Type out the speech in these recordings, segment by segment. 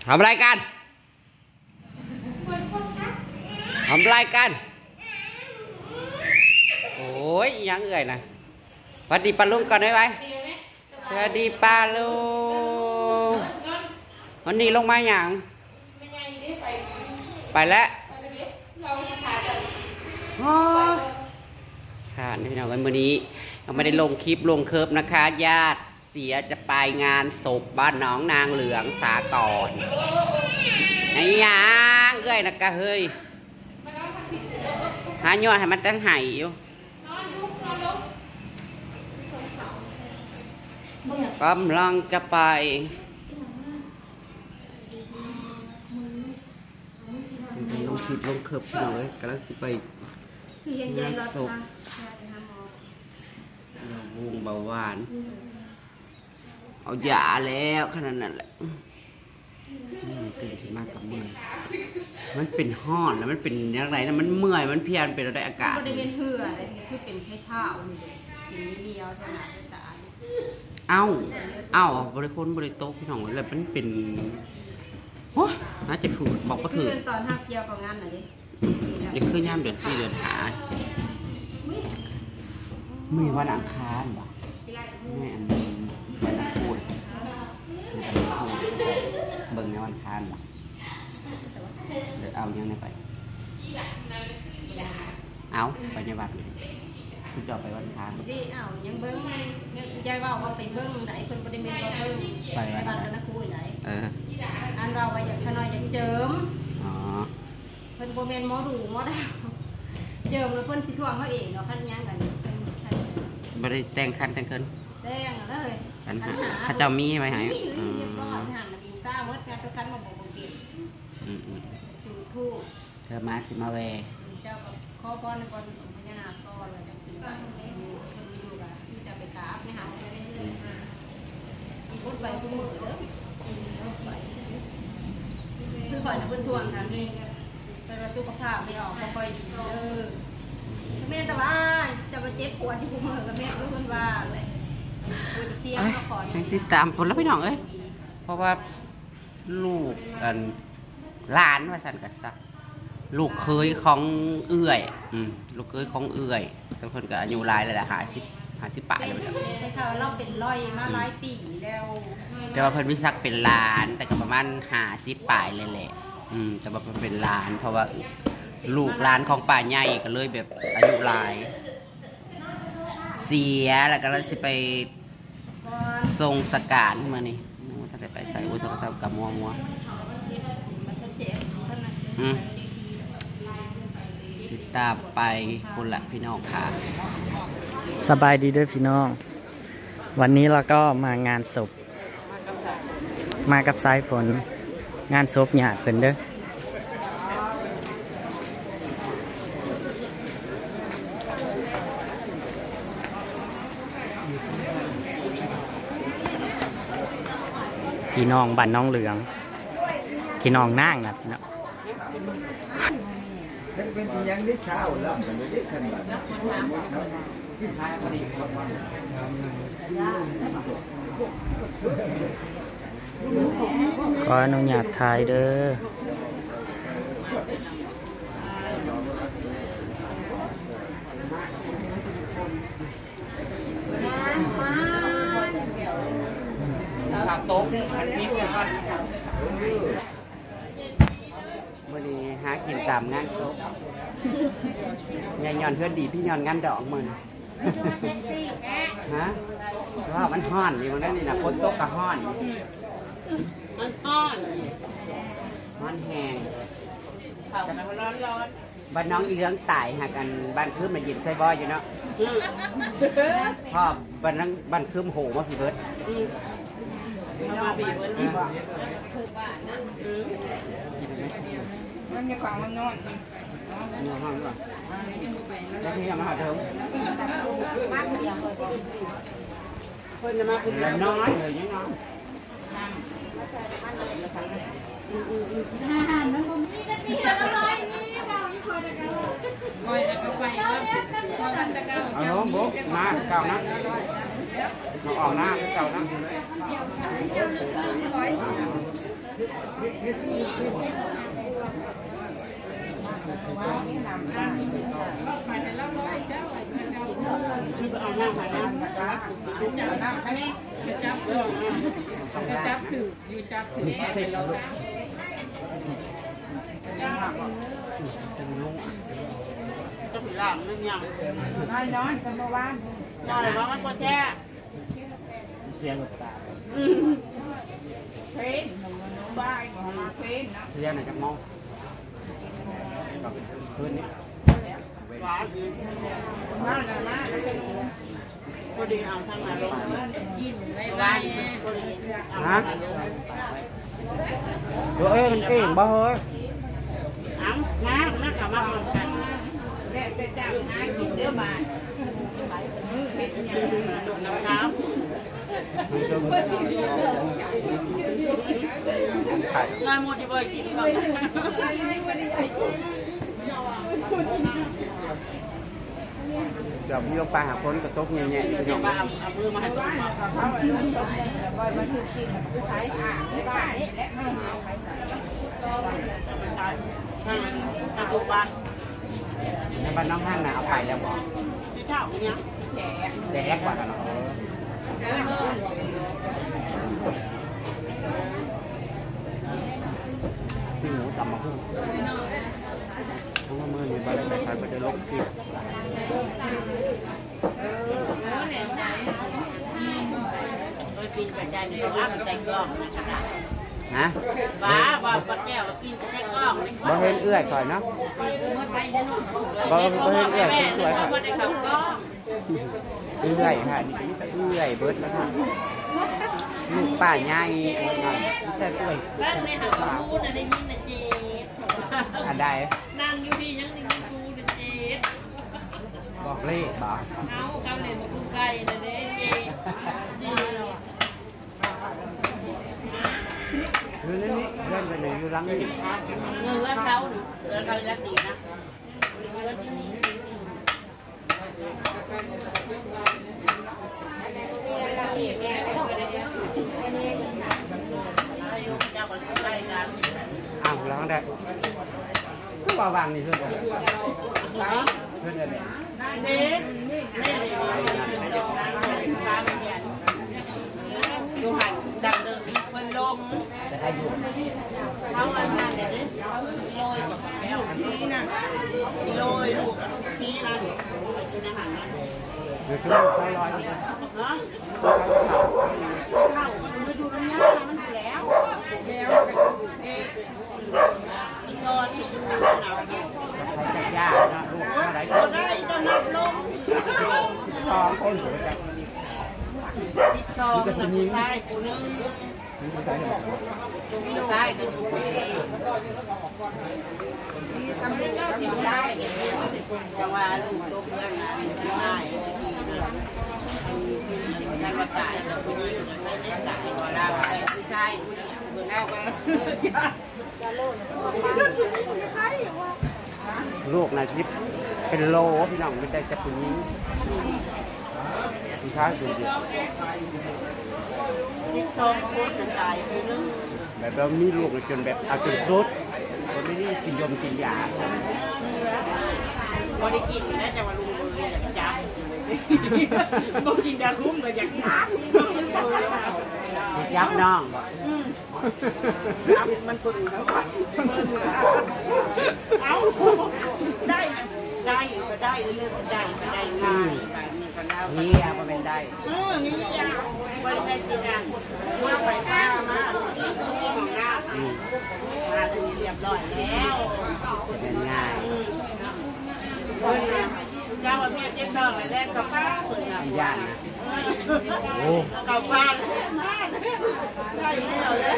ทำอะไรกันทำอะไรกันโอ้ยยังเอ่ยนะสวัสดีป้าลุงก่อนได้ไหมสวัสดีป้าลุงวันนี้ลงมาอย่างไปแล้วค่ะพี่น้องวันนี้ยังไม่ได้ลงคลิปลงเคิร์ฟนะคะญาติเสียจะไปงานศพบ้านน้องนางเหลืองสากรไอ้ยังเอ้ยนะกะเฮ้ยหาย่อให้มันตั้งไห้อยู่กำลังจะไปลงคลิปลงเคิร์ฟพี่น้องเลยกำลังสิไปงานศพวงเบาหวานเอายาแล้วขนาดนั้นแหละตื่นขึ้นมากับมือมันเป็นห้อนแล้วมันเป็นยังไงนะมันเมื่อยมันเพียนเป็นอะไรอากาศบริเวณเหื่อเลยคือเป็นแค่เท้าอยู่เดียวเท่านั้นตาเอ้าบริโภคบริโตพี่น้องเลยมันเป็นโอ้น่าจะถูกบอกก็ถือตอนทักเกี่ยวกับงานไหนจะขึ้นย่ามเดือน4 เดือน5มือวันอังคารบ่แม่อันนี้วันพูดเบิ่งในวันอังคารบ่เดี๋ยวเอายังไงไปเอาไปในวัดคุณจะไปวันอังคารที่เอายังเบิ้งยายว่าไปเบิ้งไหนคนบริเวณเราเบิ้งไปวัดนักคุยไหนอันเราไปอย่างขน้อยอย่างเจิมเพิ่นบริเวณหมอดูหมอดาวเจิมแล้วเพิ่นสิท่วงเขาเองเนาะขั้นยังกันบริแต่งคันแต่งเกินแต่งเลยข้าเจ้ามีไหมหายเรียบร้อยหันมาดีซ่าเมื่อการทุกครั้งมาบอกเก็บถูกทูกเธอมาสิมาเวเจ้ากับข้อก้อนในก้อนพญานาคก้อนเลยจะเป็นคนอยู่กับที่จะไปกราบไม่หาไม่ได้เลยอีกคนไปทุกมือเลยคือก่อนจะเพิ่งทวงกันนี่เป็นสุขภาพไม่ออกค่อยดีแม่แต่ว่าจะมาเจ็บปวดที่ผู้มือกับแม่รู้คนว่าเลยเที่ยงก็ขอติดตามผลแล้วพี่น้องเพราะว่าลูกหลานว่าสันกัสซักลูกเคยของเอื่อยลูกเคยของเอื่อยแต่คนก็อายุหลายเลยแหละ50 ปลายเลยไม่ค่ะเราเป็นร้อยมาหลายปีแล้วแต่ว่าเพิ่นวิสักเป็นล้านแต่ก็ประมาณ50 ปลายเลยแหละแต่ว่าเป็นล้านเพราะว่าลูกหลานของป่าใหญ่ก็เลยแบบอายุหลายเสียแล้วก็เลยสิไปทรงสการมานี่ถ้าได้ไปใส่อุตสาหกรรมกับมัวติดตามไปคนละพี่น้องค่ะสบายดีด้วยพี่น้องวันนี้เราก็มางานศพมากับสายฝนงานศพหยาดเพิ่นเด้อพี่น้องบ้านน้องเหลืองพี่น้องนั่งนะพี่น้องเป็นที่ยังได้เช้าแล้วมันไม่ได้ขนาดขออนุญาตถ่ายเด้อโต๊ะมันพิษกันวันนี้หากินตามงานศพยายย้อนเพื่อนดีพี่ย้อนงานดอกมันฮะว่ามันห้อนนี่มันนั่นนี่นะคนโต๊ะกับห้อนมันห้อนแห้งบ้านน้องอีเลี้ยงตายหากันบ้านคืมมาหยิบใส่บ่ออยู่เนาะพ่อบ้านคืมโหมาพี่เบิร์ดมาบีบไว้ที่บ้านคือบ้านนะมันมีความมันนอนเนื้อห้องก่อนแล้วที่ยังมาหาเธอมากเดียวคนจะมาคุณน้อยเลยยังน้อยเอาล้มบุ๊กมาเก่านะเอาออกหน้าเก่านะเอาน้ำมาน้ำน้ำแค่นี้จับถืออยู่จับถือเสร็จแล้วก็ถึงหลังนึงยังนอนกันเมื่อวานนอนเลยว่ามันปวดแช่เสียงตาเพลนบ้าของมาเพลนนะเรียนไหนจะมองคืนนี้ว้าวมาเลยมาพอดีเอาทางมาลงกินไม่ได้ฮะตัวเองเองบ่เฮ้ยเอาน้ำขับมาเหมือนกันแต่จับน้ำกินเยอะมาน้ำงานหมดจะไปกินบ้างเดี๋ยวพี่ลงไปหาคนกระตุกแง่ๆพี่น้องเอามือมาให้ตัวเขามาถึงกินผู้ชายไม่บ้าและทุกบ้านในบ้านน้องห้างน่ะเอาไปแล้วบอกที่เท่าเนี้ยแดกกว่ากันเนาะพี่หมูตำมาพุ่งเพราะว่ามืออยู่บ้านใครไปจะลบที่กินกระจายในตัวกระจายกล้องฮะบ้าปลาแก้วกินกระจายกล้องบ่เห็นเอื้อยก่อนเนาะบ่เห็นเอื้อยสวยๆค่ะเอื้อยค่ะเอื้อยเบิดแล้วค่ะลูกป้าใหญ่แต่เอื้อยบ้านในหางคูน่ะได้ยินนะเจ๊อันใดนั่งอยู่ดียังได้ยินคูนะเจ๊บอกเลขบอกเอาคำเล่นมากูไก่นะเด้เจ๊คือนี่เล่นไปไหนอยู่หลังนี่เงินเขาเงินเขาจะดีนะอ้าวร้องได้ก็ว่าวางนี่เพื่อนเพื่อนอะไรดูหันดังเดิมคนลงจะให้อยู่เขาอันนั้นเนี่ยโรยแล้วทีน่ะโรยลูกทีน่ะอยู่ในหันนั้นเดี๋ยวช่วยเขาลอยนะเข้ามันไปดูน้ำยามันอยู่แล้วนอนหนาวเนี่ยเขาจะยากนะลูกอะไรก็ได้จะนับลงทองคนสวยจัง 12นะผู้ชายผู้นึงผู้ชายก็อยู่ที่ตำรวจได้จังหวะลูกตกเรื่องนะง่ายทีนะการประกาศผู้นี้ไม่ได้จ่ายกว่าเราไปผู้ชายผู้นี้ผู้เราไปลูกนะซิปเป็นโลพี่น้องไม่ได้จะผู้นี้คุณค้าดูดิแบบเรามีลูกจนแบบเอาจนสุดเราไม่ได้กินยมกินยาพอได้กินแล้วจะมาลุงเลยอยากจับบอกกินยาคุ้มเลยอยากจับยับน้องมันคนอื่นเขาเอาได้เรื่องได้ง่ายนี่อะมันเป็นได้นี่อะบริษัทจีนมาไปข้ามาของน้ามาถึงเรียบร้อยแล้วเป็นง่ายเจ้าประเภทเจ๊ทองแรกกับป้าย่านนะโอ้กับป้าได้แล้วเลย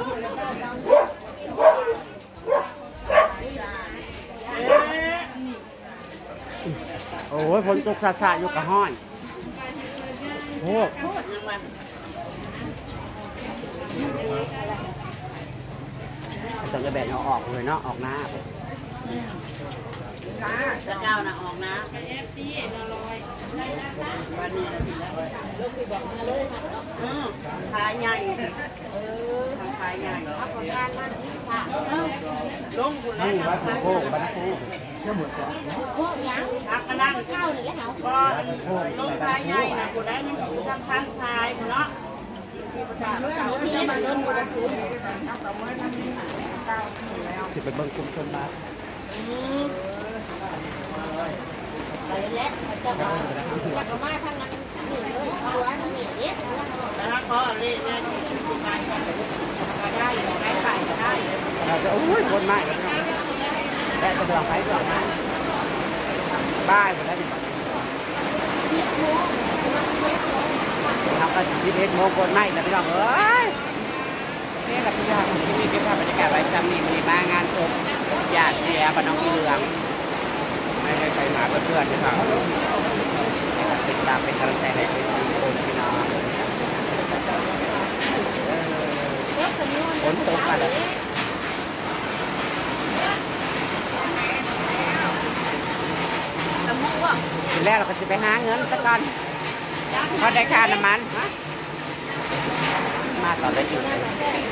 โอ้ยฝนตกสาดๆอยู่กับห้อยโอ้ต้องจะแบ่งเอาออกเลยเนาะออกหน้าจะเจ้านะออกนะวันนี้ลูกพี่บอกมาเลยขายใหญ่ขายใหญ่ครับผลงานมันค่ะลงคุณแล้วบ้านโค้งบ้านโค้งเชื่อหมดก่อนโค้งยังอักกระด้างเข้าเลยแล้วก็ลงขายใหญ่นะคุณได้มันถูกทำพันขายคุณเนาะจะไปเบิ่งคุมชนมาไปแล้วจะมาทางนั้นนี่เลยเอาไว้ทางนี้เนี่ยแล้วก็เล่นได้ได้ได้ขายได้โอ้ยคนใหม่ได้จะเดือดไฟก่อนนะบ้านผมได้ดีทำกัน11 โมงคนใหม่แล้วพี่น้องเอ้ยนี่แหละพี่น้องที่มีเก็บภาพบรรยากาศไว้ซ้ำนี่มีมางานศพญาติเสียบ้านน้องอีเหลืองไม่ได้ไปหาเพื่อนๆนะครับติดตามเป็นกำลังใจให้ทุกคนพี่น้องฝนตกกันแล้วทีแรกเราก็จะไปหาเงินสักก่อนเพราะได้ค่าน้ำมันมาต่อได้อีก